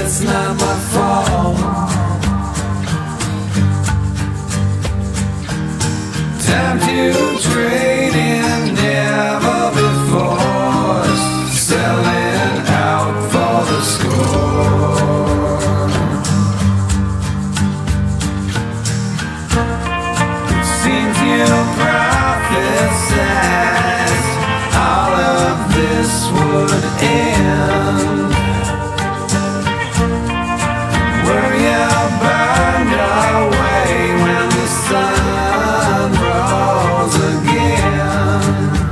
it's not my fault. Time to trade in, never before, selling out for the score. It seems you prophesized all of this would end. Were you burned away when the sun rose again?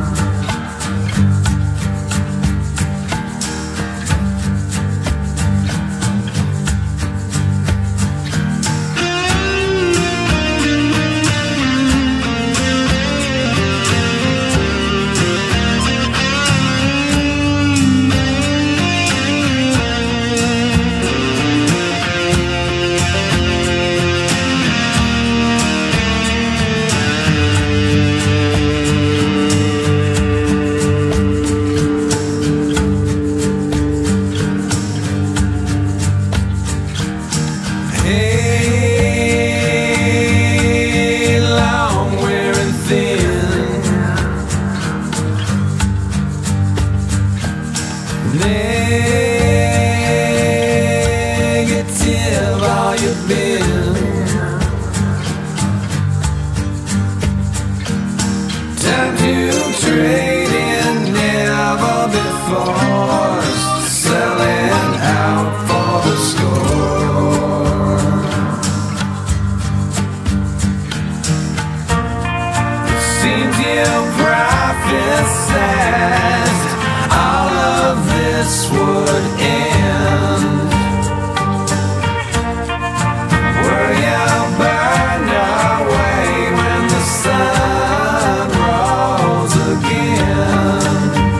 Hey, long, wearing thin, negative all you've been. Time to trade in, never before, selling out for the score. Seems you prophesized all of this would end. Were you burned away when the sun rose again?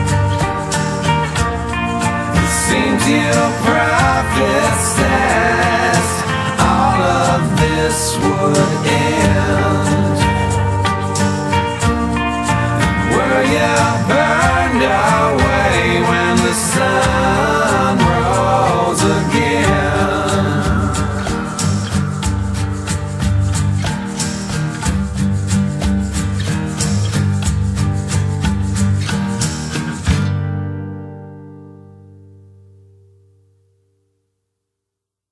It seems you prophesized all of this would end.